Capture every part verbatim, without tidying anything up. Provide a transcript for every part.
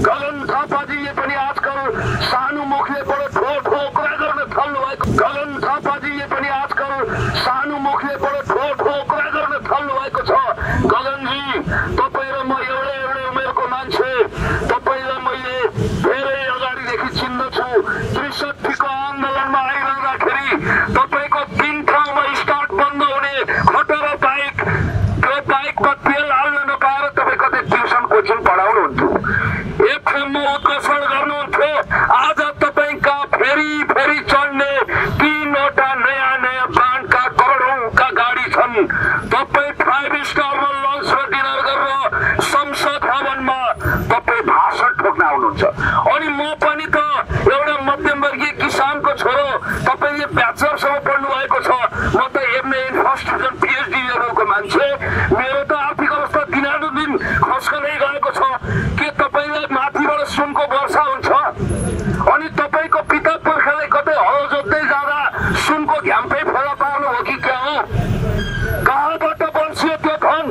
गगन थापाजीले पनि आजकल सानो मुखले बडो ठो ठो कुरा गर्न थाल्नु भएको गगन थापाजीले पनि आजकल सानो मुखले बडो ठो ठो कुरा गर्न थाल्नु भएको छ। गगनजी, तपाईँ र म एउटै एउटै उमेरको मान्छे, तपाईँलाई मैले धेरै अगाडिदेखि चिन्दछु। त्रिसठीको आन्दोलनमा आइरहँदाखेरि तपाईँको तिन ठाउँमा स्टार्ट बन्द हुने खटर बाइक, त्यो बाइकमा तेल हाल्न नपाएर तपाईँ कतै ट्युसन कोचिङ पढाउनुहुन्थ्यो, एफएममा उद्घोषण गर्नुहुन्थ्यो। आज तपाईँका फेरि फेरि चढ्ने तीनवटा नयाँ नयाँ ब्रान्डका करोडौंका गाडी छन्। तपाईँ फाइभ स्टारमा लन्च र डिनर गरेर संसद भवनमा तपाईँ भाषण ठोक्न आउनुहुन्छ। अनि म पनि त एउटा मध्यमवर्गीय किसानको छोरो, तपाईँले ब्याचलरसम्म पढ्नु भएको छ, म त MA in first division PhD लेभलको मान्छे। मेरो त आर्थिक अवस्था दिनानुदिन खस्कँदै गएको छ। के तपाईँलाई माथिबाट सुनको वर्षा हुन्छ? अनि तपाईँको पिता पुर्खाले कतै हलो जोत्दै जाँदा सुनको घ्याम्पै फेला पार्नु हो कि क्या हो? कहाँबाट बल्छियो त्यो धन?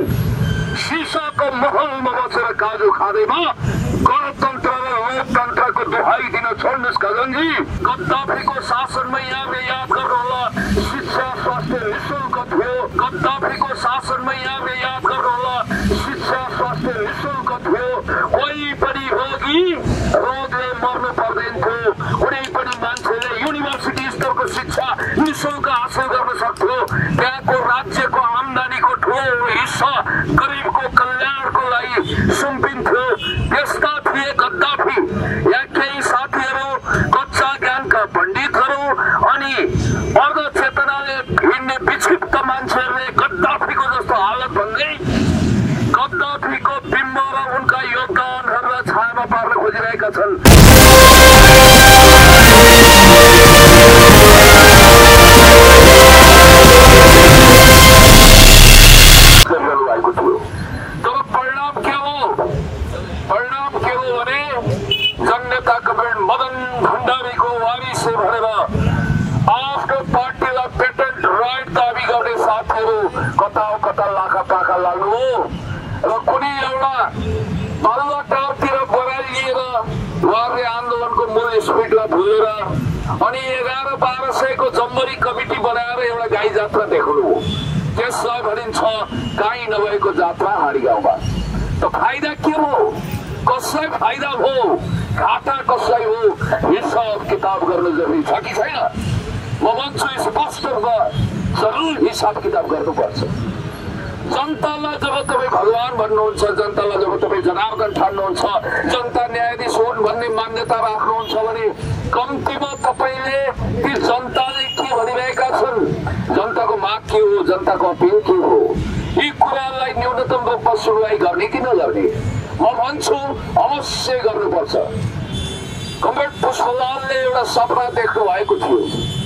सिसाको महलमा बसेर काजु खाँदैमा गणतन्त्र र लोकतन्त्रको दुहाई दिन छोड्नुहोस् गगनजी। गद्दाफीको शासनमा यहाँले याद गर्नुहोला, शिक्षा स्वास्थ्य निःशुल्क थियो। गद्दाफीको शासनमा यहाँले याद गर्नुहोला, शिक्षा स्वास्थ्य निःशुल्क थियो। कोही पनि रोगी रोगले मर्नु पर्दैन थियो। कुनै पनि मान्छेले युनिभर्सिटी स्तरको शिक्षा निःशुल्क हासिल गर्न सक्थ्यो। त्यहाँको राज्यको आम्दानीको ठुलो हिस्सा गरिबको कल्याणको लागि सुम्पिन्थ्यो। त्यस्ता थिए गद्दाफी। यहाँ केही साथीहरू कच्चा ज्ञानका पण्डितहरू अनि अर्ध चेतनाले हिँड्ने विक्षिप्त मान्छेहरूले गद्दाफीको जस्तो हालत भन्दै गद्दाफीको बिम्ब र उनका योगदानहरूलाई छायामा पार्न खोजिरहेका छन्। तर परिणाम के हो? परिणाम के हो भने जनता कमरेड मदन भण्डारीको वारिस भनेर आफ्नो पार्टीलाई पेटेन्ट राइट दाबी गर्ने साथीहरू कता कता लाखा पाखा लाग्नु हो र कुनै एउटा बल्ल टारतिर बराल लिएर उहाँहरूले आन्दोलनको मूल स्पिडलाई भुलेर अनि एघार बाह्र सयको जम्बरी कमिटी बनाएर एउटा गाई जात्रा देखाउनु हो। त्यसलाई भनिन्छ गाई नभएको जात्रा हाडी गाउँमा। त फाइदा के हो? कसलाई फाइदा हो? घाटा कसलाई हो? हिसाब किताब गर्नु जरुरी छ कि छैन? म भन्छु स्पष्ट रूपमा जरुर हिसाब किताब गर्नुपर्छ। जनतालाई जब तपाईँ भगवान भन्नुहुन्छ, जनतालाई जब तपाईँ जनार्दन ठान्नुहुन्छ, जनता न्यायाधीश हुन् भन्ने मान्यता राख्नुहुन्छ भने कम्तीमा तपाईँले ती जनताले के भनिरहेका छन्, जनताको माग के हो, जनताको अपिल के हो, यी कुरालाई न्यूनतम रूपमा सुनवाई गर्ने कि नगर्ने? म भन्छु अवश्य गर्नुपर्छ। कमरेड पुष्पलालले एउटा सपना देख्नु भएको थियो।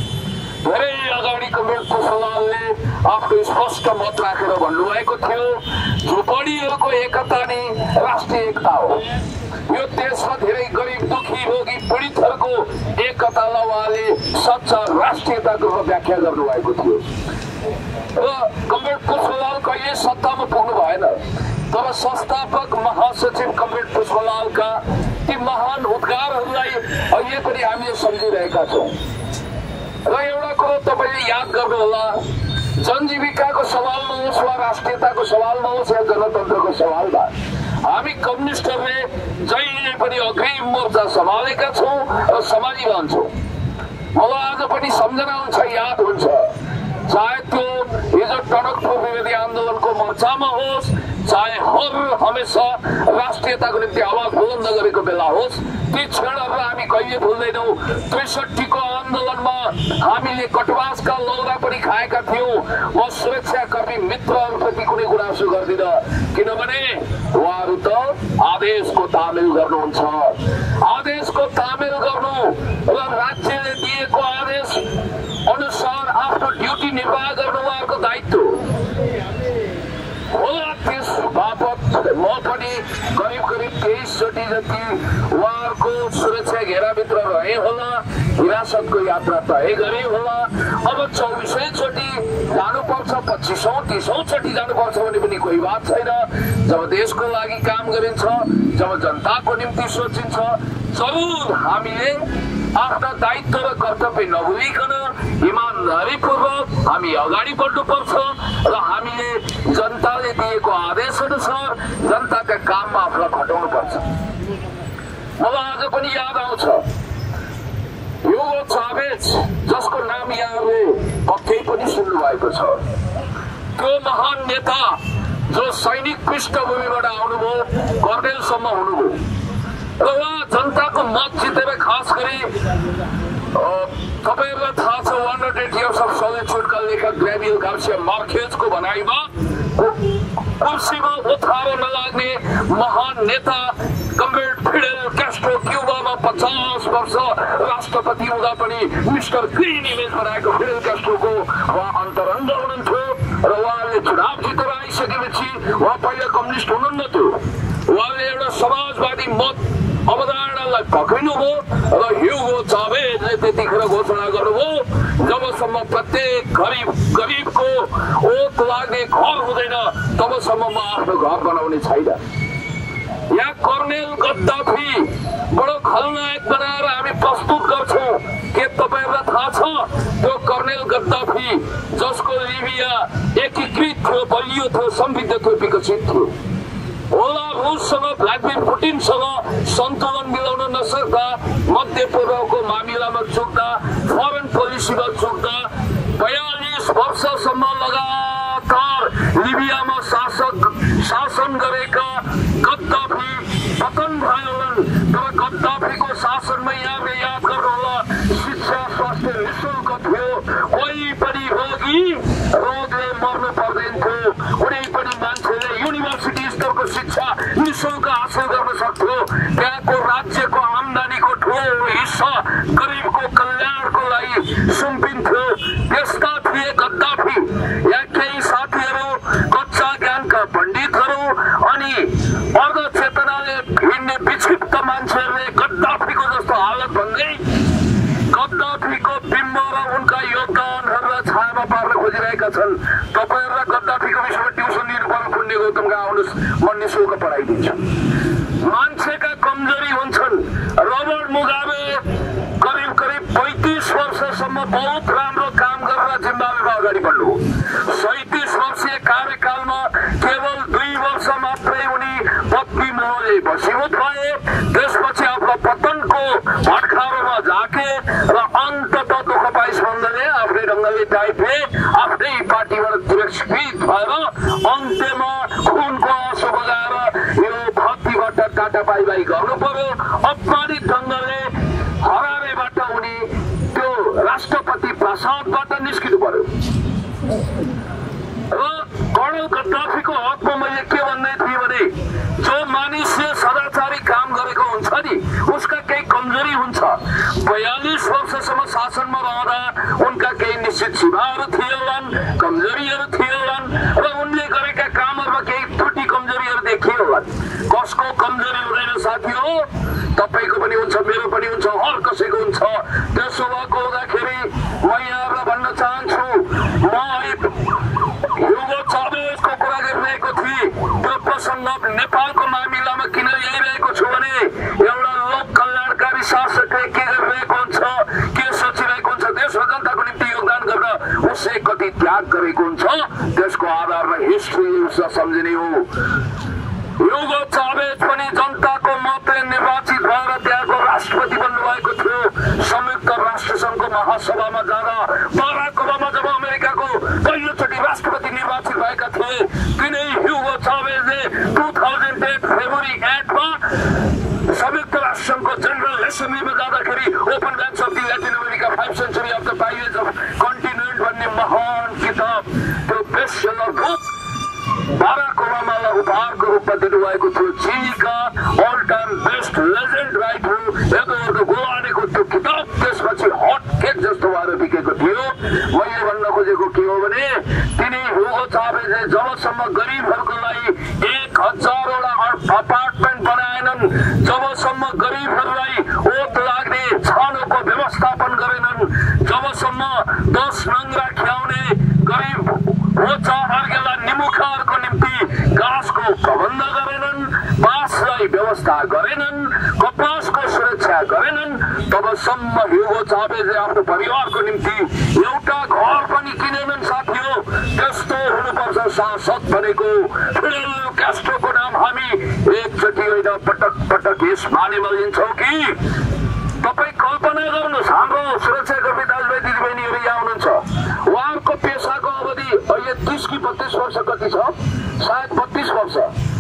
धेरै अगाडि कमरेड पुष्पलालले आफ्नो स्पष्ट मत राखेर भन्नुभएको थियो, झुपडीहरूको एकता नै राष्ट्रिय एकता हो। यो देशमा धेरै गरिब दुखी रोगी पीडितहरूको एकतालाई उहाँले सच्चा राष्ट्रियताको रूपमा व्याख्या गर्नुभएको थियो। र कमरेड पुष्पलाल कहिले सत्तामा पुग्नु भएन, तर संस्थापक महासचिव कमरेड पुष्पलालका ती महान उद्गारहरूलाई अहिले पनि हामीले सम्झिरहेका छौँ। र एउटा कुरो तपाईँले याद गर्नुहोला, जनजीविकाको सवालमा होस् वा राष्ट्रियताको सवालमा होस् या गणतन्त्रको सवालमा हामी कम्युनिस्टहरूले जहिले पनि अग्रिम मोर्चा सम्हालेका छौँ र सम्हालिरहन्छौँ। मलाई आज पनि सम्झना हुन्छ, याद हुन्छ, चाहे त्यो हिजो टनकपुर विरोधी आन्दोलनको मोर्चामा होस्, चाहे हर हमेसा राष्ट्रियताको निम्ति आवाज बुलन्द गरेको बेला होस्, ती क्षणहरूलाई हामी कहिले भुल्दैनौँ। त्रिसठीको आन्दोलनमा हामीले कटवासका लौरा पनि खाएका थियौँ। म सुरक्षाकर्मी मित्रहरूप्रति कुनै गुनासो गर्दिनँ, किनभने उहाँहरू त आदेशको तामेल गर्नुहुन्छ। आदेशको तामेल गर्नु र राज्यले दिएको आदेश अनुसार आफ्नो ड्युटी निर्वाह गर्नु उहाँहरूको दायित्व होला। त्यस बापत म पनि करिब करिब तेइस चोटि जति उहाँहरूको सुरक्षा घेराभित्र रहे होला। हिरासतको यात्रा तय गरे होला। अब चौबिसौँ चोटि जानुपर्छ, पच्चिसौँ तीसौँ चोटि जानुपर्छ भने पनि कोही बात छैन। जब देशको लागि काम गरिन्छ, जब जनताको निम्ति सोचिन्छ, जरुर हामीले आफ्ना दायित्व र कर्तव्य नभुलिकन इमानदारीपूर्वक हामी अगाडि बढ्नुपर्छ र हामीले जनताले दिएको आदेश अनुसार जनताका काममा आफूलाई खटाउनुपर्छ। मलाई आज पनि याद आउँछ ह्युगो चावेज, जसको नाम यहाँले पक्कै पनि सुन्नु भएको छ। त्यो महान नेता जो सैनिक पृष्ठभूमिबाट आउनुभयो, कर्नेलसम्म हुनुभयो र उहाँ जनताको मत जितेर खास गरी तपाईँहरूलाई थाहा छ वान हन्ड्रेड इयर्स अफ सोलिट्युडका लेखक ग्याब्रियल गार्सिया मार्केजको भनाइमा कुर्सीमा ओथारो नलाग्ने महान नेता कमरेड फिडेल क्यास्ट्रो क्युबामा पचास वर्ष राष्ट्रपति हुँदा पनि मिस्टर ग्रिन इमेज बनाएको फिडेल क्यास्ट्रोको उहाँ अन्तरङ्ग हुनुहुन्थ्यो र उहाँले चुनाव जितेर आइसकेपछि उहाँ पहिला कम्युनिस्ट हुनुहुन्न थियो। उहाँले एउटा समाजवादी मत अवधारणालाई पक्रिनुभयो र ह्युगो चावेजले त्यतिखेर घोषणा गर्नुभयो जबसम्म प्रत्येक गरिब गरिबको ओत लाग्ने घर हुँदैन तबसम्म म आफ्नो घर बनाउने छैन। यहाँ कर्नेल गद्दाफी बडो खलनायक बनाएर हामी प्रस्तुत गर्छौँ। के तपाईँहरूलाई थाहा छ त्यो कर्नेल गद्दाफी जसको लिबिया एकीकृत थियो, बलियो थियो, समृद्ध थियो, विकसित थियो, होला रुससँग भ्लादिमिर पुटिनसँग सन्तुलन मिलाउन नसक्दा, मध्य पूर्वको मामिलामा चुक्दा, फरेन पोलिसीमा चुक्दा, बयालिस वर्षसम्म लगातार लिबियामा शासक शासन गरेका गद्दाफी पतन भएनन्। तर गद्दाफीको शासनमा यहाँले याद गर्नुहोला शिक्षा स्वास्थ्य निःशुल्क थियो, कोही पनि रोगी रोगले मर्नु पर्दैन थियो, कुनै पनि मान्छेले युनिभर्सिटी स्तरको शिक्षा निःशुल्क हासिल गर्न सक्थ्यो। त्यहाँको राज्यको आम्दानीको ठुलो हिस्सा गरिबको कल्याणको लागि सुम्पिन्थ्यो। त्यस्ता थिए गद्दाफी। यहाँ केही साथीहरू कच्चा ज्ञानका पण्डितहरू अनि अर्ध चेतनाले हिँड्ने विक्षिप्त मान्छेहरूले गद्दाफीको जस्तो हालत भन्दै गद्दाफीको बिम्ब र उनका योगदानहरूलाई छायामा पार्न खोजिरहेका छन्। तपाईँहरूलाई गद्दाफीको विषयमा ट्युसन दिनुपर्ने पुण्य गौतमका आउनुहोस्, म निःशुल्क पढाइदिन्छु। मान्छेका कमजोरी हुन्छन्। रबर्ट मुगाबे करिब करिब पैँतिस वर्षसम्म बहुत राम्रो काम गरेर जिम्बाब्वेमा अगाडि बढ्नु। सैतिस वर्षीय कार्यकालमा केवल दुई वर्ष मात्रै उनी पत्नी मोहले वशीभूत भए। त्यसपछि आफ्नो पतनको भटखारोमा झाके र अन्तत दुःख पाइसबन्धले आफ्नै ढङ्गले टाइपे आफ्नै पार्टीबाट तिरस्कृत भएर अन्त्यमा खुनको आँसु बगाएर यो धरतीबाट टाटा बाई बाई गर्नु पर्यो। अपमानित ढङ्गले हरारेबाट उनी त्यो राष्ट्रपति प्रासादबाट निस्किनु पर्यो। र कर्नल गद्दाफीको हकमा मैले के भन्दै थिएँ भने जो मानिसले सदाचारी काम गरेको हुन्छ नि उसका केही कमजोरी हुन्छ। बयालिस वर्षसम्म शासनमा रहँदा उनका केही निश्चित सीमाहरू थिए होलान्, कमजोरीहरू थिए होलान् र उनले गरेका कामहरूमा केही त्रुटि कमजोरीहरू देखिए होलान्। कसको कमजोरी हुँदैन साथी हो, तपाईँको पनि हुन्छ, मेरो पनि हुन्छ, हर कसैको हुन्छ। त्यसो भएको हुँदाखेरि म यहाँलाई भन्न चाहन्छु, म ह्युगो चावेजको कुरा गरिरहेको थिएँ। त्यो प्रसङ्ग नेपालको मामिलामा किन ल्याइरहेको छु भने एउटा लोक कल्याणकारी शासकले के गरिरहेको हुन्छ, के सोचिरहेको हुन्छ, देश र जनताको निम्ति योगदान गर्न उसले कति त्याग गरेको हुन्छ त्यसको आधारमा हिस्ट्री उसलाई सम्झिने हो। ह्युगो चावेज पनि जनताको मतले निर्वाचित भएर त्यहाँको राष्ट्रपति बन्नुभएको थियो। संयुक्त राष्ट्र सङ्घको महासभामा जाँदा बराक ओबामा जब अमेरिकाको पहिलोचोटि राष्ट्रपति निर्वाचित भएका थिए तिनै ह्युगो चावेजले टु थाउजन्ड एट फेब्रुअरी एटमा संयुक्त राष्ट्र सङ्घको जेनरल एसेम्ब्लीमा जाँदाखेरि open banks of the Latin America five century of the pirates of continent भन्ने महान किताब त्यो बेस्ट सेलर बुक बाराक ओबामालाई उपहारको रूपमा दिनुभएको थियो। चिनीका all time best legend writer यदो गोवानेको त्यो किताब त्यसपछि हट केक जस्तो भएर बिकेको थियो। मैले भन्न खोजेको के हो भने तिनी ह्युगो चावेजले जबसम्म गरिबहरूको लागि एक हजारवटा अपार्टमेन्ट बनाएनन्, जबसम्म गरिबहरूलाई ओत लाग्ने छानोको व्यवस्थापन व्यवस्था गरेनन्, कपासको सुरक्षा गरेनन्, तबसम्म ह्युगो चावेजले आफ्नो परिवारको निम्ति एउटा घर पनि किनेनन्। साथीहो, त्यस्तो हुनुपर्छ सांसद भनेको। फिडेल क्यास्ट्रोको नाम हामी एकचोटि होइन पटक पटक यस मानेमा लिन्छौँ कि? तपाईँ कल्पना गर्नुहोस्, हाम्रो सुरक्षाकर्मी दाजुभाइ दिदीबहिनीहरू यहाँ हुनुहुन्छ, उहाँहरूको पेसाको अवधि अहिले तीस कि बत्तीस वर्ष कति छ? सायद बत्तीस वर्ष।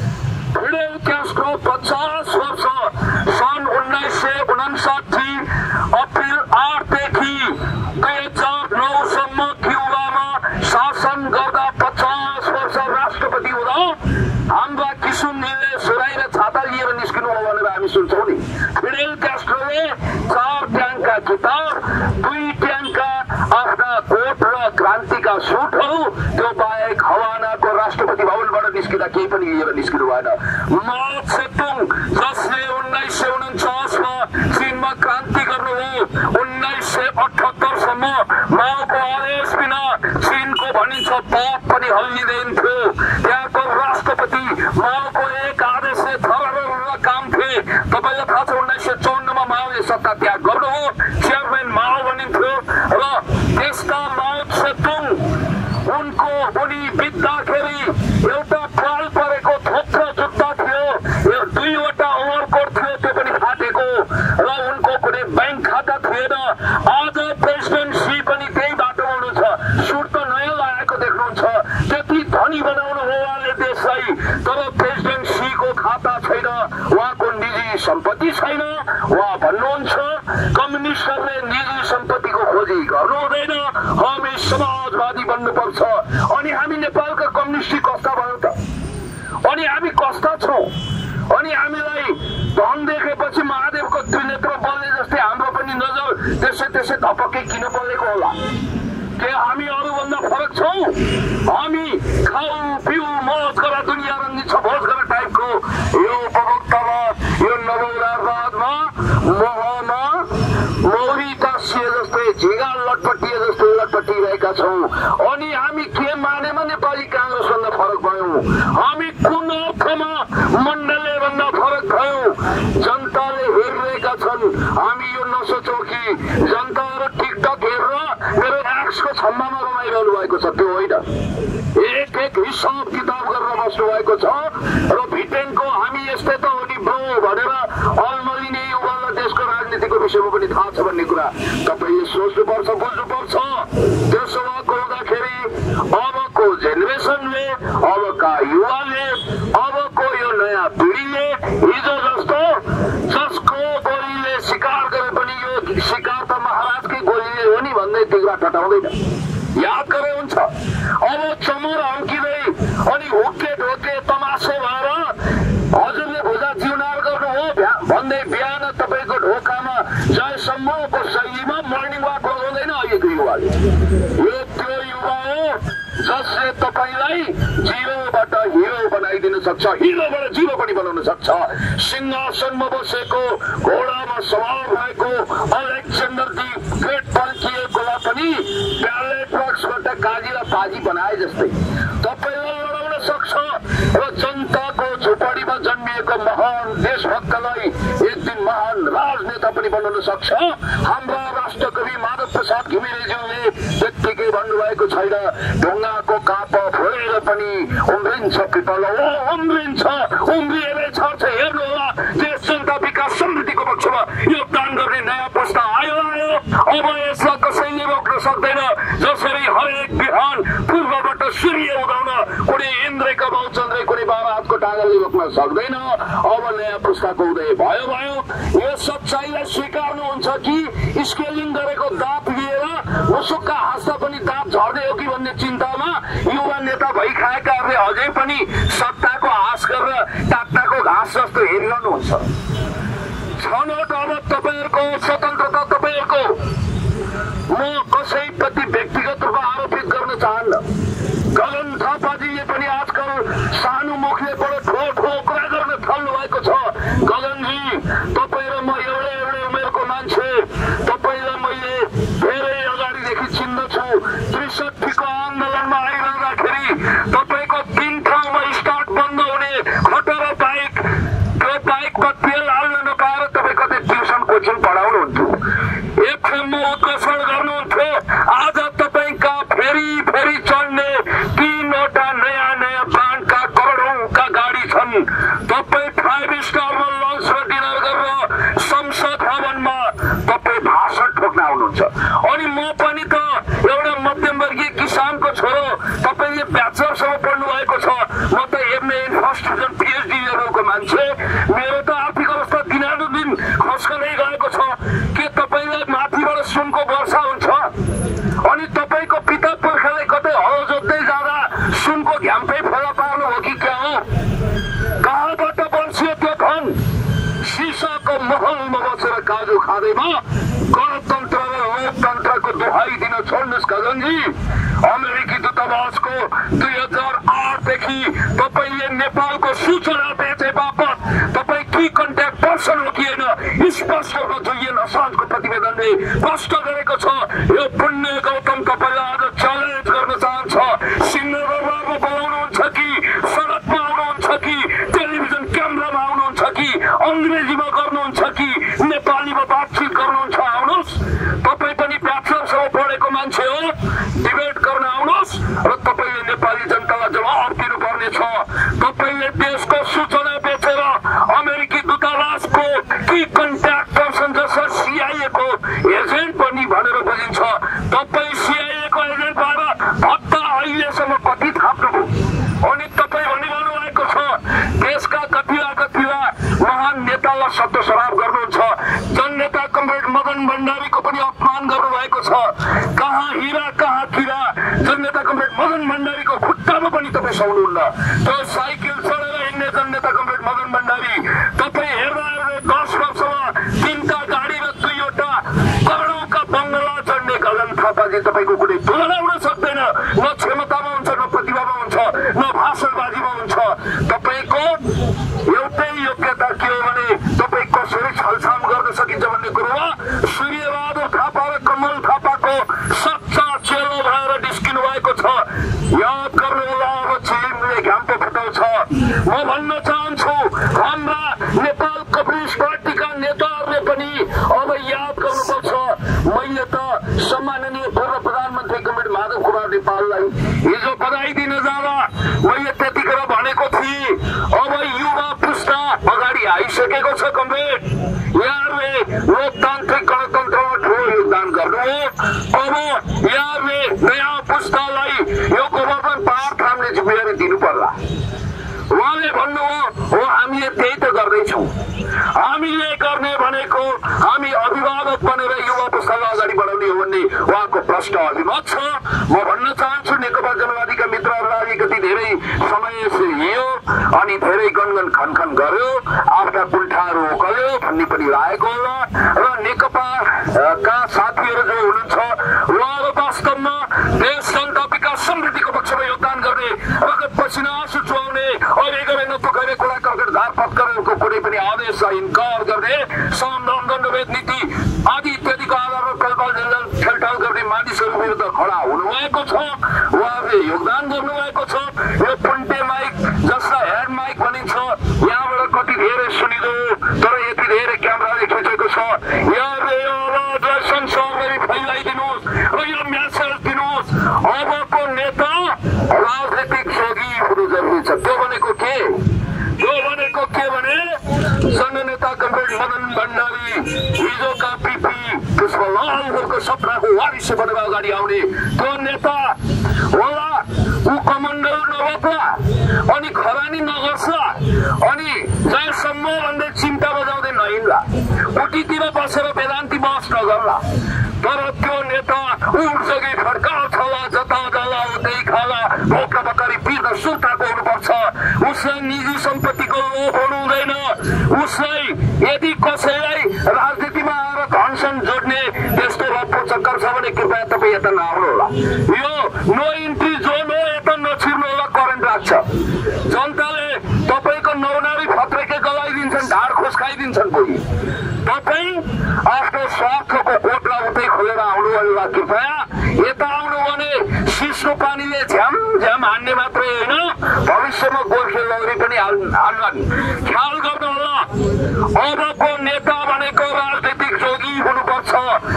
फिडेल क्यास्ट्रो पचास वर्ष सन् उन्नाइस सय उनासाठी अप्रिल आठदेखि दुई हजार नौसम्म क्युबामा शासन गर्दा पचास वर्ष राष्ट्रपति हुँदा हाम्रा किसुनले सुराई र छाता लिएर निस्किनु हो भनेर हामी सुन्छौँ नि। फिडेल क्यास्ट्रोले चार ट्याङ्कका किताब, दुई ट्याङ्कका आफ्ना कोट र क्रान्तिका सुटहरू, त्यो बाहेक हवानाको राष्ट्रपति भवनबाट निस्किँदा केही पनि लिएर निस्किनु भएन। माओ त्से-तुङ जसले उन्नाइस सय उन्चासमा चीनमा क्रान्ति गर्नुभयो, उन्नाइस सय अठहत्तरसम्म माओको आदेश बिना चीनको भनिन्छ पाप पनि हल्लिँदैन थियो। त्यहाँको राष्ट्रपति माओको एक आदेशले थरथर काम थिए। तपाईँलाई थाहा छ उन्नाइस सय चौवन्नमा माओले सत्ता त्याग गर्नुभयो, चेयरम्यान माओ बनिन्थ्यो र त्यसका माओ त्से-तुङ उनको उनी बित्दाखेरि एउटा पाल परेको थोप्रो जुत्ता थियो, यो दुईवटा ओभरकोट थियो, त्यो पनि फाटेको, र उनको कुनै ब्याङ्क खाता थिएन। आज प्रेसिडेन्ट सी पनि त्यही बाटोमा हुनुहुन्छ। सुट त नयाँ लगाएको देख्नुहुन्छ। त्यति धनी बनाउनु हो उहाँले देशलाई, तर प्रेसिडेन्ट सी को खाता छैन, उहाँको निजी सम्पत्ति छैन। उहाँ भन्नुहुन्छ कम्युनिस्टहरूले निजी सम्पत्तिको खोजी गर्नु हुँदैन, हामी समाजवादी बन्नुपर्छ। अनि हामी नेपालका कम्युनिस्ट कस्ता भयो त? अनि हामी कस्ता छौँ? अनि हामीलाई धन देखेपछि महादेवको त्रिनेत्र बल्ने जस्तै हाम्रो पनि नजर त्यसै त्यसै धपक्कै किन बल्लेको होला? के हामी अरूभन्दा फरक छौँ? हामी खाऊ पिउ मौज गरा दुनियाँ रङ्गिन्छ भोज गरा टाइपको यो उपभोक्तामा, यो नवौराजवादमा, मोहमा मौरी तासिए जस्तै, झिगा लटपटिए जस्तै लटपटिरहेका छौँ। अनि हामी के मानेमा नेपाली काङ्ग्रेसभन्दा फरक भयौँ? हामी कुन अर्थमा मण्डलले भन्दा फरक भयौँ? जनताले हेरिरहेका छन्। हामी यो नसोचौँ कि जनताहरू टिकटक हेरेर मेरो एक्सको छम्मामा रमाइरहनु भएको छ, त्यो होइन। एक एक हिसाब किताब गरेर बस्नु भएको छ। र ब्रिटेनको हामी यस्तै त हो नि ब्रो भनेर अलमलिने युवालाई देशको राजनीतिको विषयमा पनि थाहा छ भन्ने कुरा तपाईँले सोच्नुपर्छ, बुझ्नुपर्छ। त्यसो भएको हुँदाखेरि अबको जेनेरेसनले, अबका युवाले, अबको यो नयाँ पिँढीले हिजो जस्तो जसको गोलीले शिकार गरे पनि यो शिकार त महाराजकै गोलीले हो नि भन्दै तिग्रा टटाउँदैन, याद गरे हुन्छ। अब चमर हम्किँदै अनि हुक्के ढोके तमासे भएर हजुरले भुजा जिउनार गर्नु हो भन्दै बिहान तपाईँको ढोकामा जय सम्मको शैलीमा मर्निङ वाक लगाउँदैन अहिलेको युवाले। यो त्यो युवा हो जसले तपाईँलाई जिरोबाट हिरो बनाइदिन सक्छ, हिरोबाट जिरो पनि बनाउन सक्छ। सिंहासनमा बसेको घोडामा सवार भएको अलेक्जेन्डर दि ग्रेट पल्किएकोलाई पनि ब्यालेट बक्सबाट काजीलाई बाजी बनाए जस्तै तपाईँलाई लडाउन सक्छ। र जनताको झुपडीमा जन्मिएको महान देशभक्तलाई एक दिन महान राजनेता पनि बनाउन सक्छ। हाम्रा राष्ट्रकवि माधव प्रसाद घिमिरेज्यूले त्यत्तिकै भन्नुभएको छैन, ढुङ्गाको काप फोडेर पनि उम्रिन्छ पिपल, उम्रिन्छ उम्रिएर छर्छ। हेर्नु होला, देश जनता विकास समृद्धिको पक्षमा योगदान गर्ने नयाँ पुस्ता आयो आयो। अब यसलाई कसैले रोक्न सक्दैन। जसरी हरेक बिहान पूर्वबाट सूर्य उदाउन कुनै इन्द्रका बाउचन्द्र कुनै बाबा हातको टाँगाले रोक्न सक्दैन। अब नयाँ पुस्ताको उदय भयो भयो। यो सच्चाइलाई स्वीकार्नुहुन्छ कि स्केलिङ गरेको दाँत लिएर मुसुक्का हाँस्दा पनि दाँत झर्ने हो कि भन्ने चिन्तामा युवा नेता भइखाएकाहरूले अझै पनि सत्ताको हाँस गरेर टाक्टाको घाँस जस्तो हेरिरहनुहुन्छ। छनौट अब तपाईँहरूको स्वतन्त्रता तपाईँहरूको। म कसैप्रति व्यक्तिगत रूपमा आरोपित गर्न चाहन्न। गगन थापाजीले पनि आजकल सानो मुखले बडो ठुलो ठुलो कुरा गर्न थाल्नु भएको छ। गगनजी, तपाईँ र म एउटै एउटै उमेरको मान्छे। तपाईँलाई मैले धेरै अगाडिदेखि चिन्दछु। त्रिसठीको आन्दोलनमा आइरहँदाखेरि तपाईँको तीन ठाउँमा स्टार्ट बन्द हुने खटर बाइक, त्यो बाइकमा एकैछिन पढाउनुहुन्थ्यो, एफएममा उद्घोषण गर्नुहुन्थ्यो। आज तपाईँका फेरि फेरि चढ्ने तीनवटा नयाँ नयाँ ब्रान्डका करोडौंका गाडी छन्। तपाईँ फाइभ स्टारमा लन्च र डिनर गरेर संसद भवनमा तपाईँ भाषण ठोक्न आउनुहुन्छ। अनि म पनि त एउटा मध्यमवर्गीय किसानको छोरो, तपाईँले ब्याचलरसम्म पढ्नु भएको छ, म त एमए फर्स्ट डिभिजन पिएचडी लेभलको मान्छे। मेरो त आर्थिक अवस्था दिनानुदिन खस्कँदै गएको छ। के तपाईँलाई माथिबाट सुनको वर्षा हुन्छ? अनि तपाईँको पिता पुर्खाले कतै हलो जोत्दै जाँदा सुनको घ्याम्पै फेला पार्नु हो कि क्या हो? कहाँबाट बन्सियो त्यो धन? सिसाको महलमा बसेर काजु खाँदैमा गणतन्त्र र लोकतन्त्रको दुहाई दिन छोड्नुहोस् गगनजी। अमेरिकी दूतावासको दुई हजार आठदेखि तपाईँले नेपालको सूचना बेचे बापत तपाईँ की कन्ट्याक्ट पर्सन हो कि होइन स्पष्ट रूपमा जोइएन असंजको प्रतिवेदनले स्पष्ट गरेको छ। यो पुण्य गौतम तपाईँलाई आज च्यालेन्ज गर्न चाहन्छ। सिंहदरबारमा बोलाउनुहुन्छ कि सडकमा आउनुहुन्छ कि टेलिभिजन क्यामेरामा आउनुहुन्छ कि अङ्ग्रेजीमा गर्नुहुन्छ कि नेपालीमा बातचित गर्नुहुन्छ, आउनुहोस्। तपाईँ पनि ब्याचलरसम्म पढेको मान्छे हो, डिबेट गर्न आउनुहोस् र तपाईँले नेपाली जनतालाई जवाब दिनुपर्ने छ। तपाईँले देशको सूचना बेचेर अमेरिकी दूतावासको की कन्ट्याक्ट पर्सन जसो सीआईए को एजेन्ट पनि भनेर बुझिन्छ। तपाईँ सीआईए को एजेन्ट भएर भत्ता अहिलेसम्म कति थाप्नुभयो? अनि तपाईँ भनिरहनु भएको छ देशका कतिवटा कतिवटा महान नेतालाई शब्द शराब गर्नुहुन्छ। जननेता कमरेड मदन भण्डारीको पनि अपमान गर्नुभएको छ। कहाँ हिरा कहाँ किरा? जननेता कमरेड मदन भण्डारीको खुट्टामा पनि तपाईँ सुन्नुहुन्न। त्यो साइकल चढेर हिँड्ने जननेता कमरेड मदन भण्डारी, तपाईँ हेर्दा हेर्दै दस वर्षमा तिनका गाडी र दुईवटा करोडौंका बङ्गला चढ्ने गगन थापाजी तपाईँको कुनै तुलना हुन सक्दैन। न क्षमतामा हुन्छ, न प्रतिभामा हुन्छ, न भाषणबाजीमा हुन्छ। तपाईँको एउटै योग्यता के हो भने तपाईँ कसरी छलछाम गर्न सकिन्छ भन्ने कुरोमा सूर्यबहादुर थापा र कमल थापाको सच्चा चेलो भएर निस्किनु भएको छ। याद गर्नु होला, अब चिलिमले घाम्पो फुटाउँछ। म भन्न चाहन्छु हाम्रा नेपाल कम्युनिस्ट पार्टीका नेताहरूले पनि अब याद गर्नुपर्छ। मैले त सम्माननीय पूर्व प्रधानमन्त्री कमरेड माधव कुमार नेपाललाई हिजो बधाई दिन जाँदा मैले त्यतिखेर भनेको थिएँ, अब युवा पुस्ता अगाडि आइसकेको छ। कमरेड यहाँले लोकतान्त्रिक गणतन्त्रमा ठुलो योगदान गर्नु हो। अब यहाँले नयाँ पुस्तालाई यो गोवर्धन पहाड थाम्ने जिम्मेवारी दिनु पर्ला। उहाँले भन्नुभयो हो हामीले त्यही त गर्दैछौँ। हामीले गर्ने भनेको हामी अभिभावक बनेर युवा पुस्तालाई अगाडि बढाउने हो भन्ने उहाँको प्रश्न अभिमत छ। म भन्न चाहन्छु नेकपा जनवादीका मित्रहरूलाई अलिकति धेरै समय हिँड्यो अनि धेरै गनगन खनखन गर्यो, आफ्ना कुण्ठाहरू उकल्यो भन्ने पनि लागेको होला। र नेकपाका साथीहरू जो हुनुहुन्छ उहाँहरू वास्तवमा देश जनता विकास समृद्धिको पक्षमा योगदान गर्ने, रगत पसिना आँसु चुहाउने, अहिले गरे नपुकाउने कुरा कर्कट धार पत्करको कुनै पनि आदेशलाई इन्कार गर्ने, साम दाम दण्डभेद नीति आदि इत्यादिको आधारमा कलपाल जन्जाल ठेलठाल गर्ने मानिसहरू विरुद्ध खडा हुनुभएको छ। उहाँहरूले योगदान गर्नुभएको छ। यो पुन्टे माइक जसलाई ह्यान्ड माइक भनिन्छ, यहाँबाट कति धेरै सुनिदो तर यति धेरै क्यामेराले खिचेको छ। यहाँहरूले यो आवाजलाई संसारभरि फैलाइदिनुहोस् र यो म्यासेज दिनुहोस्, अबको नेता राजनीतिक सहयोगी हुनु जरुरी छ। त्यो भनेको के? त्यो भनेको के भने जननेता कमरेड मदन भण्डारी हिजोका पिपी पुष्पलालहरूको सपनाको वारिस बनेर अगाडि आउने त्यो नेता होला। ऊ कमण्डल नबोक्ला अनि खरानी नगर्छ अनि जहाँसम्म भन्दै चिम्टा बजाउँदै नहिँड्ला, उटीतिर बसेर वेदान्ती बस नगर्ला। तर त्यो नेता उठ्जगी फड्काउ छला, जता जाला उतै खाला, भोका बकारी पिर्न सुर्ताको हुनुपर्छ। उसलाई निजी सम्पत्तिको लोभ हुनु हुँदैन। उसलाई यदि कसैलाई राजनीतिमा आएर धनसन जोड्ने त्यस्तो रप्पो चक्कर छ भने कृपया तपाईँ यता नआउनु होला। यो नो इन्ट्री जोन हो, यता नछिर्नु होला, करेन्ट लाग्छ। जनताले तपाईँको नौनारी फत्रेके गलाइदिन्छन्, ढाड खोस्काइदिन्छन्। कोही तपाईँ आफ्नो स्वार्थको कोटला उतै खोलेर आउनु होला। कृपया यता आउनु भने सिस्नो पानीले झ्याम झ्याम हान्ने मात्रै होइन, भविष्यमा गोर्खे लौरी पनि हाल्छन्। ख्याल गर्नु होला। अबको नेता भनेको राजनीतिक सहयोगी हुनुपर्छ।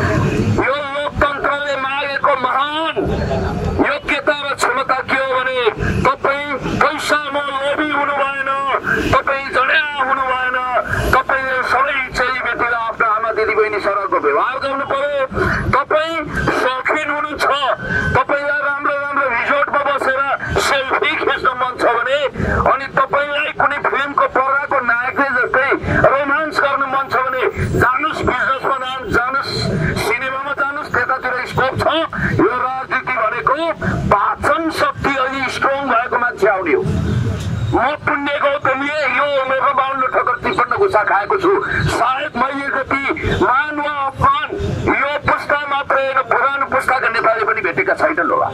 यो लोकतन्त्रले मागेको महान योग्यता र क्षमता के हो भने तपाईँ पैसामा लोभी हुनु भएन, तपाईँ जड्या हुनु भएन, तपाईँले सबै चेलीबेटीलाई आफ्नो आमा दिदीबहिनी सरको व्यवहार गर्नु पर्यो, तपाईँ शौखिन हुनुहुन्छ, तपाईँलाई राम्रो राम्रो रिजोर्टमा बसेर सेल्फी खिच्न मन छ भने अनि तपाईँलाई कुनै फिल्मको पर्दाको नायकले जस्तै रोमान्स गर्न मन छ भने जानुस् बिजनेसमा जानुस्, सिनेमामा जानुस्, त्यतातिर स्कोप छ। यो राजनीति भनेको पाचन शक्ति अलि स्ट्रङ भएको मान्छे आउने हो। म पुण्य गौतमले यो उमेरमा बाउन्न ठक्कर त्रिपन्न घुसा खाएको छु। सायद मैले जति मान वा अपमान यो पुस्ता मात्रै होइन पुरानो पुस्ताका नेताले पनि भेटेका छैनन् होला।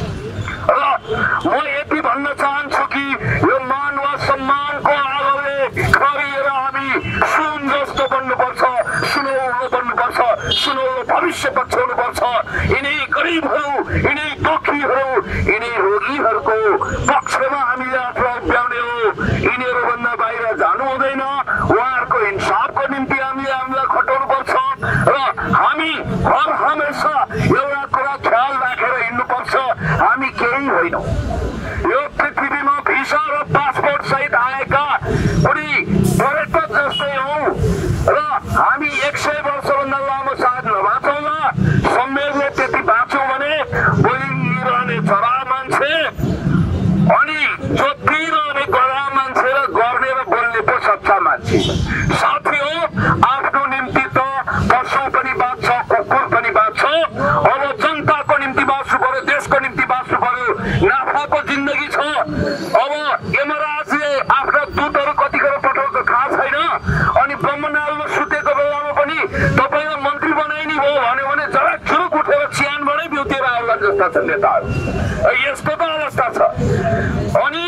र म यति भन्न चाहन्छु कि यो मान वा सम्मानको आगोले खरिएर हामी सुन जस्तो बन्नुपर्छ, सुनौलो बन्नुपर्छ, सुनौलो भविष्य पक्ष हुनुपर्छ। यिनै गरिबहरू, यिनै दुखीहरू, यिनै रोगीहरूको पक्षमा हामीले आफूलाई उभ्याउने हो। यिनीहरूभन्दा बाहिर जानु हुँदैन। उहाँहरूको इन्साफको निम्ति हामीले हामीलाई खटाउनु पर्छ र हामी हर हमेसा एउटा कुरा ख्याल राखेर हिँड्नुपर्छ, हामी केही होइनौँ। यो पृथ्वीमा भिसा र पासपोर्ट सहित आएका कुनै पर्यटक जस्तै हौ र हामी एक सय वर्षभन्दा लामो साथ नबाँचौँला। सम्मेलले त्यति बाँच्यौँ भने बोलिरहने चरा मान्छे अनि जोतिरहने गरा मान्छे र गर्ने र बोल्ने पो सच्चा मान्छे। साथी हो, आफ्नो निम्ति त पशु पनि बाँच्छ, कुकुर पनि बाँच्छ। अब जनताको निम्ति बाँच्नु पर्यो, देशको निम्ति बाँच्नु पर्यो। नाफाको जिन्दगी छ। अब यमराजले आफ्ना दूतहरू कतिखेर पठाउँछ थाहा छैन। अनि ब्रह्मनालमा सुतेको बेलामा पनि तपाईँलाई मन्त्री बनाइने भयो भन्यो भने जरा चुरुक उठेर चिहानबाटै बिउतेर आउला जस्ता छन् नेताहरू। यस्तो त अवस्था छ। अनि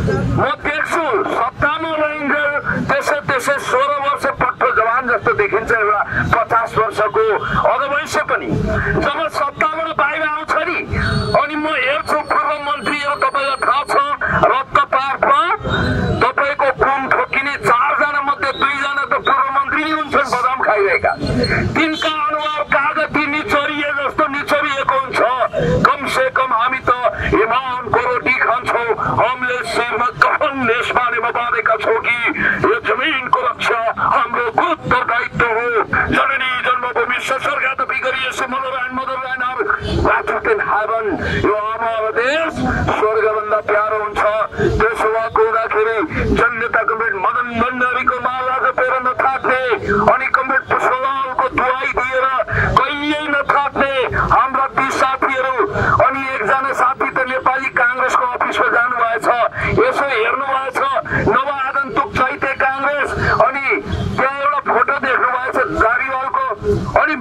म देख्छु सत्तामा रहेर त्यसै त्यसै सोह्र वर्ष पट्टो जवान जस्तो देखिन्छ एउटा पचास वर्षको अधवैश्य पनि। जब सत्ताबाट बाहिर आउँछ नि अनि म हेर्छु पूर्व मन्त्रीहरू, तपाईँलाई थाहा छ रत्न पार्कमा तपाईँको कुन ठोकिने चारजना मध्ये दुईजना त पूर्व मन्त्री नै हुन्छन् बदाम खाइरहेका। तिनका अनुहार कागती निचोरिए जस्तो निचोरिएको हुन्छ। कम से कम हामी त इमानको रोटी खान्छौँ। हामीले शिरमा कफन देशबारेमा बाँधेका छौँ कि यो जमिनको रक्षा हाम्रो उत्तरदायित्व हो। जननी जन्मभूमि ससर्गा त बिगरिएछ motherland motherland are rather than heaven। यो आमाको देश स्वर्गभन्दा प्यारो हुन्छ। त्यसो भएको हुँदाखेरि जनता कमरेड मदन भण्डारीको माला जपेर नथाक्ने अनि कमरेड पुष्पलालको दुवाई दिएर कहिल्यै नथाक्ने हाम्रा ती साथीहरू। अनि एकजना साथी त नेपाली काङ्ग्रेसको अफिसमा जानुभएछ, यसो हेर्नु भएछ नव आगन्तुक चैते काङ्ग्रेस। अनि त्यहाँ एउटा फोटो देख्नु भएछ गाडीवालको। अनि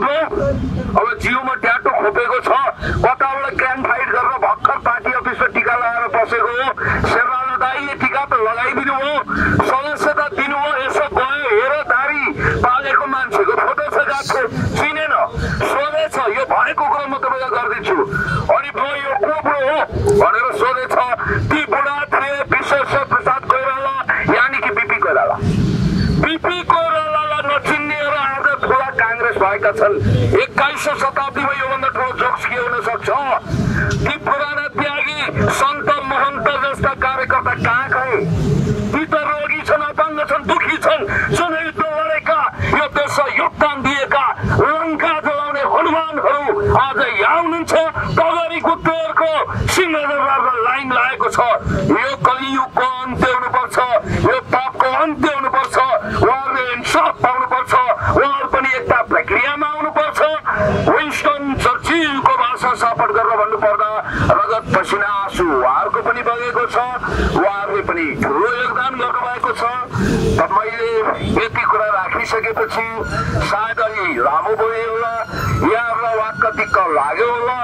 अब जिउमा ट्याटो खोपेको छ, कताबाट क्याम्प फाइट गरेर भर्खर पार्टी अफिसमा टिका लगाएर बसेको हो। शेरबहादुर दाईले टिका त लगाइदिनु हो, सदस्यता दिनुभयो, यसो गयो हेर दारी पालेको मान्छेको फोटो छ, गएको चिनेन, सोधेछ यो भएको कुरो म तपाईँलाई गरिदिन्छु। अनि भयो यो को बुढो हो भनेर सोधेछ। ती बुढा थिए विश्वेश्वर प्रसाद कोइराला, यानि कि बिपी कोइराला। बिपी कोइरालालाई नचिन्नेहरू आज ठुला काङ्ग्रेस भएका छन्। एक्काइसौँ शताब्दीमा योभन्दा ठुलो जोक्स के हुन सक्छ? ती पुराना त्यागी सन्त महन्त जस्ता कार्यकर्ता कहाँ गए? ती त रोगी छन्, अपाङ्ग छन्, दुखी छन्, जनयुद्ध लडेका, यो देशलाई योगदान दिएका, लङ्का जलाउने हनुमानहरू आज यहाँ हुनुहुन्छ। तगरी गुत्तेहरूको सिंहदरबारमा लाइन लागेको छ। यो कलियुगको अन्त्य हुनुपर्छ, यो पापको अन्त्य हुनुपर्छ। उहाँहरूले इन्साफ पाउनुपर्छ, उहाँहरू पनि एकता प्रक्रियामा आउनुपर्छ। विन्स्टन चर्चिलको भाषा सपोर्ट गरेर भन्नुपर्दा रगत पसिना आँसु उहाँहरूको पनि बगेको छ। उहाँहरूले पनि ठुलो योगदान गर्नुभएको छ। मैले यति कुरा राखिसकेपछि सायद अलि लामो भयो होला, यहाँहरूलाई वाक्क दिक्क लाग्यो होला।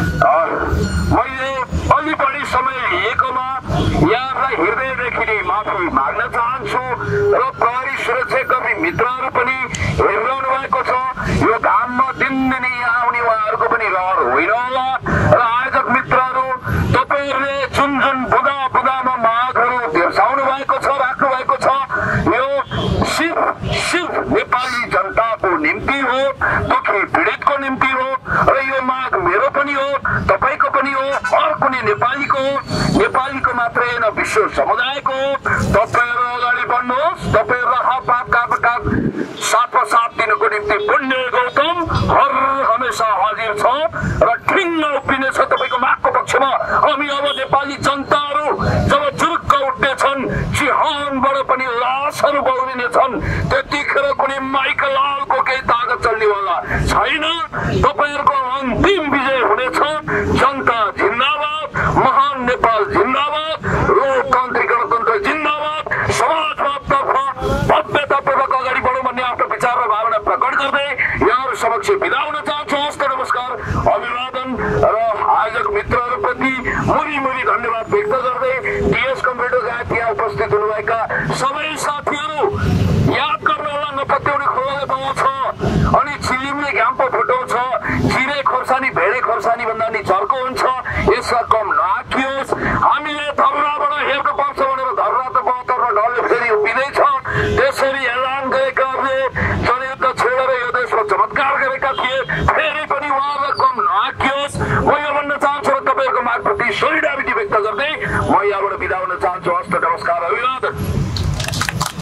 मैले अलि बढी समय लिएकोमा यहाँहरूलाई हृदयदेखि नै माफी माग्न चाहन्छु र प्रहरी सुरक्षाकर्मी मित्रहरू पनि हेरिरहनु भएको छ। यो घाममा दिनदिनै यहाँ आउने उहाँहरूको पनि रहर होइन होला। र आयोजक मित्रहरू, तपाईँहरूले जुन जुन बुदा बुदामा मागहरू बिर्साउनु भएको छ, राख्नु भएको छ, यो सिर्फ सिर्फ नेपाली जनताको निम्ति हो, दुखी पीडितको निम्ति हो र यो माग मेरो पनि हो, तपाईको पनि हो, हर कुनै नेपालीको हो। नेपालीको मात्रै होइन, विश्व समुदायको। तपाईहरु अगाडि बढ्नुहोस्। तपाईहरु हातका हात साथमा साथ दिनको निम्ति पुण्य गौतम हर हमेशा हाजिर छ र ठिङ्ग उभिनेछ तपाईको मागको पक्षमा। हामी अब नेपाली जनताहरू जब जुरुक्क उठ्नेछन्, चिहानबाट पनि लासहरू बौलिनेछन्, त्यतिखेर कुनै माइकल लालको केही तागत चल्नेवाला छैन। तपाईहरुको अन्तिम विजय हुनेछ। जनता जिन्दाबाद, महान नेपाल जिन्दाबाद, लोकतान्त्रिक गणतन्त्र जिन्दाबाद, समाजवादतर्फ भव्यतापूर्वक अगाडि बढौँ भन्ने आफ्नो विचार र भावना प्रकट गर्दै यहाँहरू समक्ष बिदा हुन चाहन्छु। हस्त नमस्कार, अभिवादन र आयोजक मित्रहरूप्रति मुरी मुरी धन्यवाद व्यक्त गर्दै टिएस कम्प्युटर गायक यहाँ उपस्थित हुनुभएका सबै साथीहरू याद गर्नु होला, नपत्याउने खोलाले पाउँछ अनि चिलिमले घामको फुटाउँछ, चिरे खोर्सानी भेडे खोर्सानी भन्दा नि झर्को हुन्छ। यसका कम नआखियोस्। हामीले धर्राबाट हेर्नु पर्छ भनेर धर्रा त बहत्तर र ढलले फेरि उभिँदैछ। त्यसरी एलान गरेकाहरूले जनयुद्ध छोडेर यो देशमा चमत्कार गरेका थिए, फेरि पनि उहाँलाई कम नआखियोस्। म यो भन्न चाहन्छु र तपाईँहरूको मागप्रति सोलिडारिटी व्यक्त गर्दै म यहाँबाट बिदा हुन चाहन्छु। हस्त नमस्कार, अभिवादन।